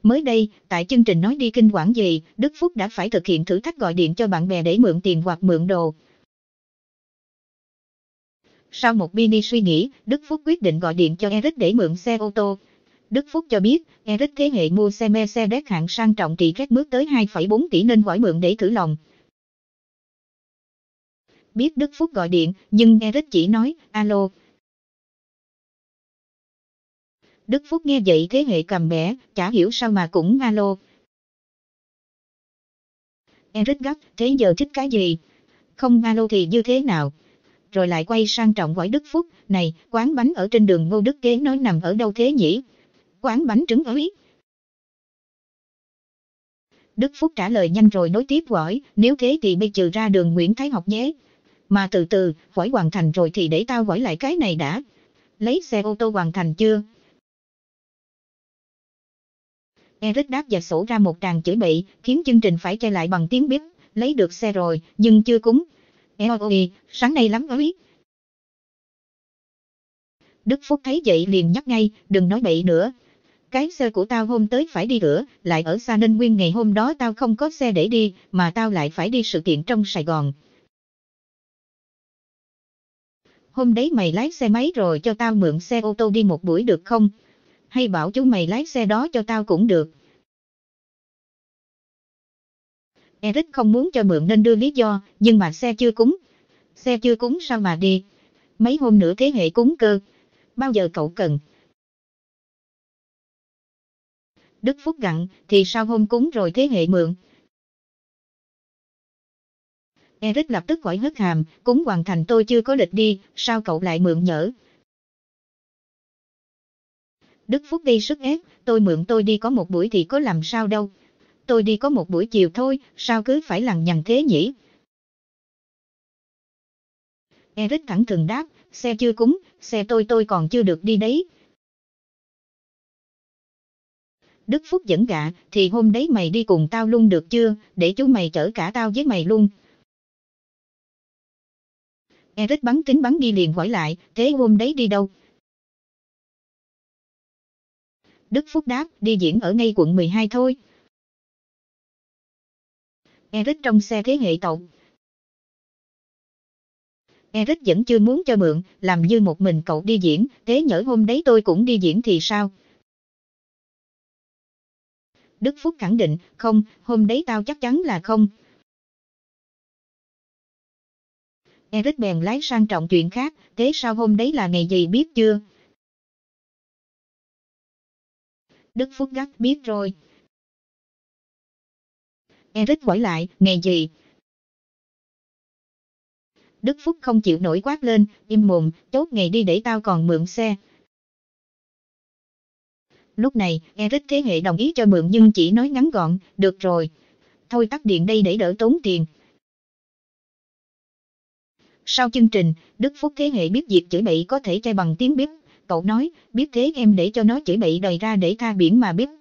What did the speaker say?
Mới đây, tại chương trình Nói đi kinh quản gì, Đức Phúc đã phải thực hiện thử thách gọi điện cho bạn bè để mượn tiền hoặc mượn đồ. Sau một mini suy nghĩ, Đức Phúc quyết định gọi điện cho Eric để mượn xe ô tô. Đức Phúc cho biết, Eric thế hệ mua xe Mercedes hạng sang trọng trị rét mướt tới 2,4 tỷ nên hỏi mượn để thử lòng. Biết Đức Phúc gọi điện, nhưng Eric chỉ nói, alo. Đức Phúc nghe vậy thế hệ cầm bẻ, chả hiểu sao mà cũng alo. Eric gắt, thế giờ thích cái gì? Không alo thì như thế nào? Rồi lại quay sang trọng hỏi Đức Phúc, này, quán bánh ở trên đường Ngô Đức Kế nói nằm ở đâu thế nhỉ? Quán bánh trứng ới. Đức Phúc trả lời nhanh rồi nối tiếp hỏi, nếu thế thì bây giờ ra đường Nguyễn Thái Học nhé. Mà từ từ, hỏi hoàn thành rồi thì để tao hỏi lại cái này đã. Lấy xe ô tô hoàn thành chưa? Eric đáp và sổ ra một tràng chửi bậy, khiến chương trình phải che lại bằng tiếng bíp, lấy được xe rồi, nhưng chưa cúng. Ôi, sáng nay lắm ấy. Đức Phúc thấy vậy liền nhắc ngay, đừng nói bậy nữa. Cái xe của tao hôm tới phải đi rửa, lại ở xa nên nguyên ngày hôm đó tao không có xe để đi, mà tao lại phải đi sự kiện trong Sài Gòn. Hôm đấy mày lái xe máy rồi cho tao mượn xe ô tô đi một buổi được không? Hay bảo chú mày lái xe đó cho tao cũng được. Eric không muốn cho mượn nên đưa lý do, nhưng mà xe chưa cúng. Xe chưa cúng sao mà đi? Mấy hôm nữa thế hệ cúng cơ. Bao giờ cậu cần? Đức Phúc gặng, thì sao hôm cúng rồi thế hệ mượn? Eric lập tức hỏi hất hàm, cúng hoàn thành tôi chưa có lịch đi, sao cậu lại mượn nhỡ? Đức Phúc gây sức ép, tôi mượn tôi đi có một buổi thì có làm sao đâu. Tôi đi có một buổi chiều thôi, sao cứ phải lằng nhằng thế nhỉ? Eric thẳng thừng đáp, xe chưa cúng, xe tôi còn chưa được đi đấy. Đức Phúc dẫn gạ, thì hôm đấy mày đi cùng tao luôn được chưa, để chú mày chở cả tao với mày luôn. Eric bắn tính bắn đi liền hỏi lại, thế hôm đấy đi đâu? Đức Phúc đáp, đi diễn ở ngay quận 12 thôi. Eric trong xe thế hệ tộc. Eric vẫn chưa muốn cho mượn, làm như một mình cậu đi diễn, thế nhỡ hôm đấy tôi cũng đi diễn thì sao? Đức Phúc khẳng định, không, hôm đấy tao chắc chắn là không. Eric bèn lái sang trọng chuyện khác, thế sao hôm đấy là ngày gì biết chưa? Đức Phúc gắt, biết rồi. Eric hỏi lại, ngày gì? Đức Phúc không chịu nổi quát lên, im mồm, chốt ngày đi để tao còn mượn xe. Lúc này, Eric thế hệ đồng ý cho mượn nhưng chỉ nói ngắn gọn, được rồi. Thôi tắt điện đây để đỡ tốn tiền. Sau chương trình, Đức Phúc thế hệ biết việc chửi bậy có thể che bằng tiếng bíp. Cậu nói, biết thế em để cho nó chửi bậy đầy ra để tha biển mà biết.